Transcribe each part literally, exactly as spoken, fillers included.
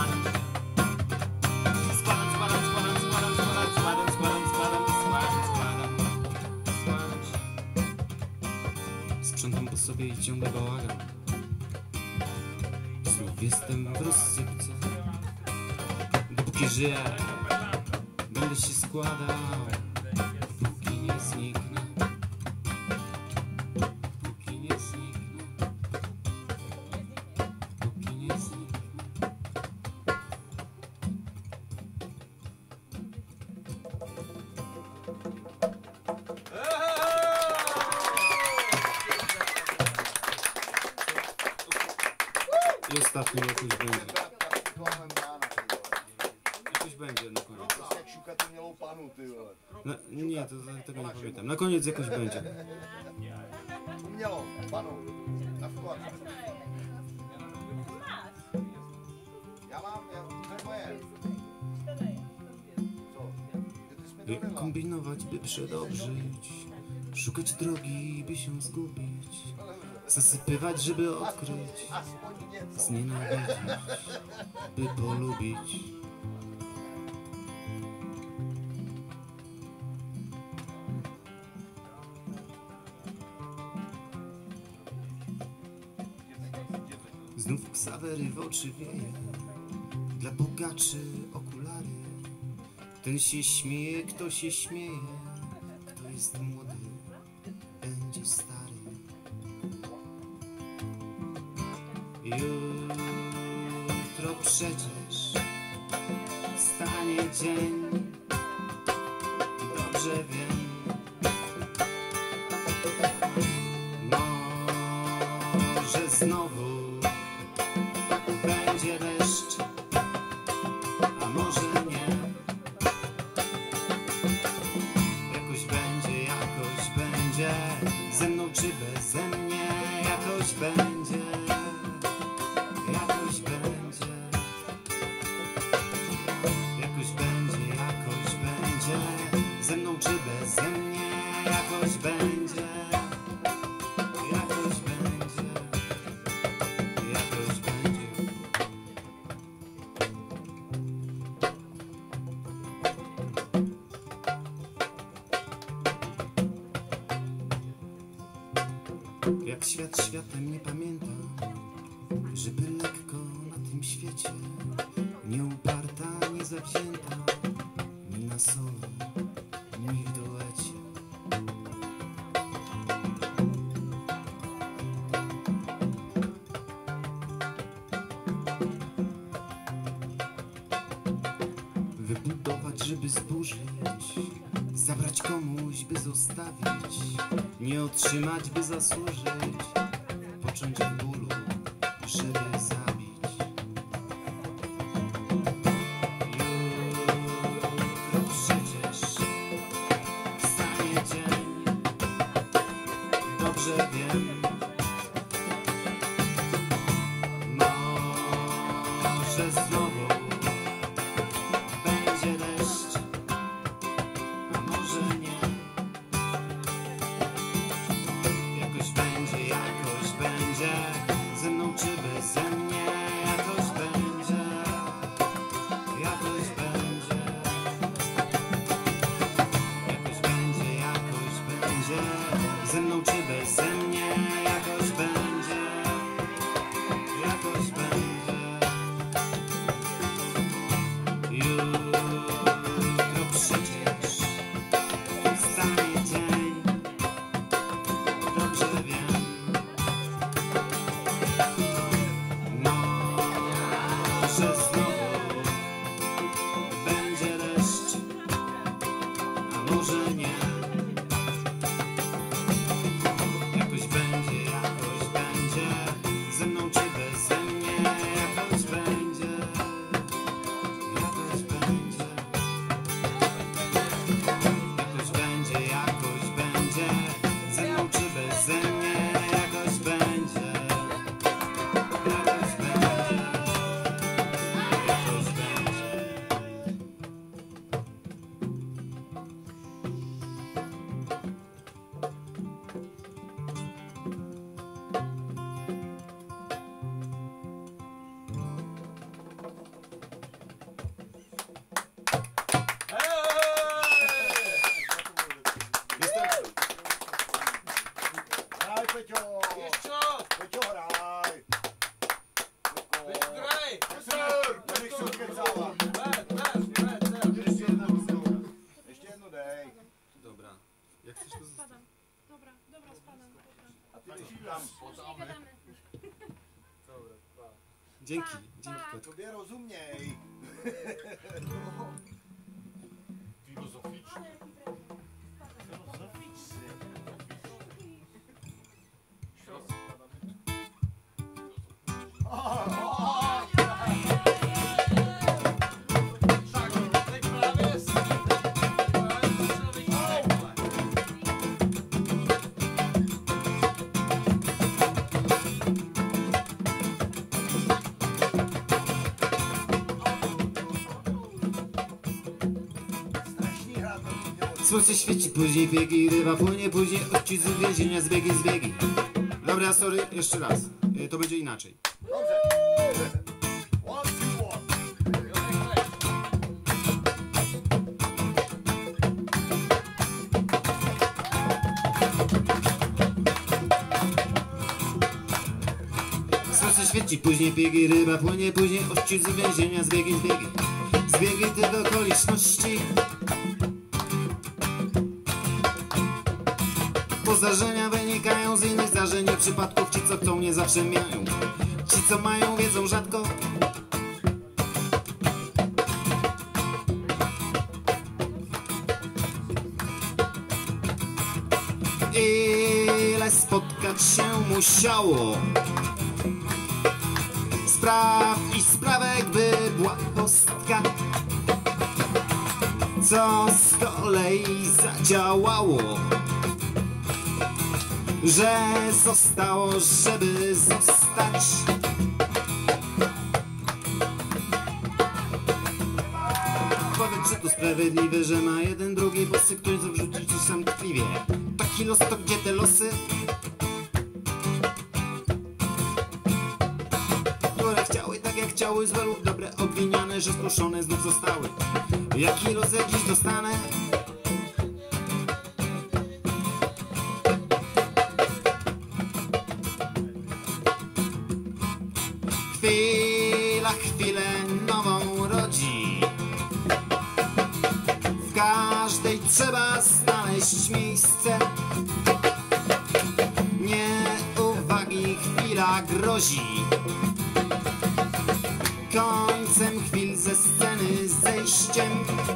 Składam, składam, składam, składam, składam, składam, składam, składam, składam, składam, składam. Sprzątam po sobie i ciągle bałagan. Znów jestem w rozsypce. Dopóki żyję, będę się składał, póki nie zniknę. Póki nie zniknę. Póki nie zniknę. I ostatni jakoś będzie. Jakoś będzie na koniec. Jak szukat umělou panu, ty vole. No, nie, to, tego nie pamiętam. Na koniec jakoś będzie. Umělou panu. Na vklad. Já mám, já, to je moje. Co? Ty jsi mi to Jak nedal. kombinować, by przedobrzyć, szukać drogi, by się zgubić, zasypywać, żeby odkryć, Aspoň něco. znienawidzić, by polubić. Znów Ksawery w oczy wieje, dla bogaczy okulary. Ten się śmieje, kto się śmieje, kto jest młody, będzie stary. Jutro przecież wstanie dzień, dobrze wiem. Może znowu będzie deszcz, a może nie. Jakoś będzie, jakoś będzie, ze mną czy beze mnie. Jakoś będzie, jakoś będzie. Jakoś będzie, jakoś będzie, ze mną czy beze mnie. Jakoś będzie, jakoś będzie. Jak świat światem nie pamiętam, żeby lekko na tym świecie, nie uparta, nie zawzięta, ni na solo, ni w duecie. Wybudować, żeby zburzyć, zabrać komuś, by zostawić, nie otrzymać, by zasłużyć, począć w bólu, żeby zabić. Jutro przecież wstanie dzień, dobrze wiem. Może znowu będzie deszcz, a może nie. Jakoś będzie, jakoś będzie, ze mną czy beze mnie. Jakoś będzie, jakoś będzie. Jakoś będzie, jakoś będzie, ze mną czy beze mnie. Jakoś będzie, jakoś będzie. Jutro przecież wstanie dzień, dobrze wiem. Może znowu będzie deszcz, a może nie. Jakoś będzie, jakoś będzie, ze mną czy beze mnie. Jakoś będzie, jakoś będzie. Jakoś będzie, jakoś będzie, ze mną czy beze mnie. Jakoś będzie, jakoś będzie, jakoś będzie. Hraj, Peťo! Víš čo? Peťo, hraj! Víš, graj! Nenech se ukecávat. Hraj, hraj, hraj, Ještě jednu, ještě jednu dej. Dobra, jak chcesz to zostawić? Spadam. Dobra, dobra, spadam. Dobra. A ty leží tam. Nie gadamy. Dzięki, Pa, dzięki pa. kotku. Tobě rozuměj. Ale jaki prezent. Tak, teď právě s... Právě musel být takhle. Strašný hrát to mělo. Słońce świeci, później biegi, ryba płynie, później odcisk z więzienia, zbiegi, zbiegi. Dobra, sorry, jeszcze raz. Y, To będzie inaczej. Dobře. One, two, one. Jo, rychle. Słońce świeci, później biegi, ryba płynie, później odcisk z więzienia, zbiegi, zbiegi. Zbiegi tych okoliczności. Bo zdarzenia wynikają z innych zdarzeń i przypadków. Ci co chcą nie zawsze mają, ci co mają wiedzą rzadko. Ile spotkać się musiało spraw i sprawek, by była kostka, co z kolei zadziałało, że zostało, żeby zostać. Powiedz, czy to sprawiedliwe, że ma jeden drugi, bo chce ktoś wrzucić coś sam tkliwie. Taki los, to gdzie te losy? Które chciały tak jak chciały, złe lub dobre, obwiniane, że skruszone znów zostały. Jaki los ja dziś dostanę? każdej trzeba znaleźć miejsce. Nieuwagi chwila grozi końcem chwil, ze sceny zejściem.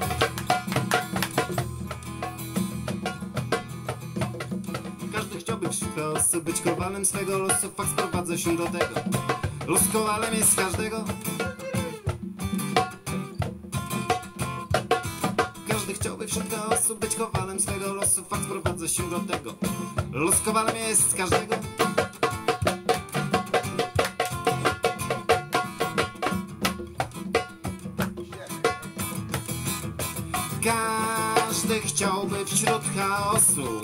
Każdy chciałby wśród osób być kowalem swego losu. Fakt sprowadza się do tego. Los kowalem jest każdego. Każdy chciałby wśród osób być kowalem swego losu. Fakt sprowadza się do tego. Los kowalem jest każdego. Każdy chciałby wśród chaosu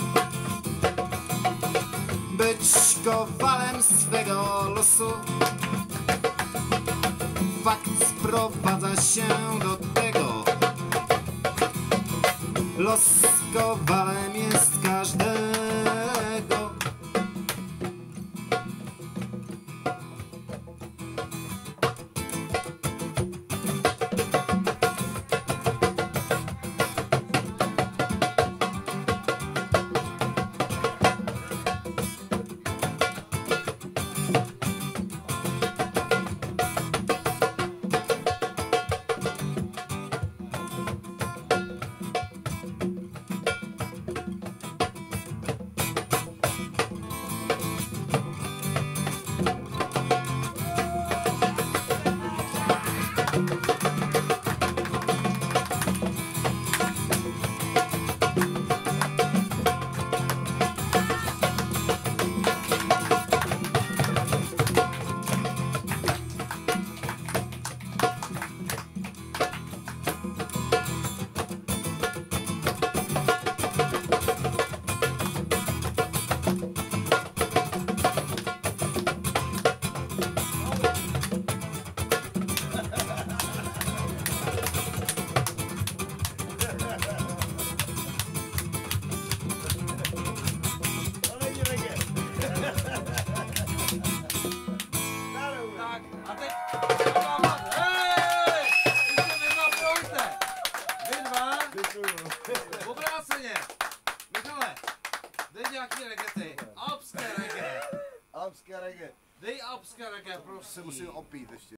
być kowalem swego losu. Fakt sprowadza się do tego. Los kowalem jest każdego. Tak, a teď... Hej! Idziemy na frontę! Vy dva, obráceně. Michale, dej nějaký reggae, alpské reggae. Alpské reggae. Dej alpské reggae, prosím. Se musím opít ještě.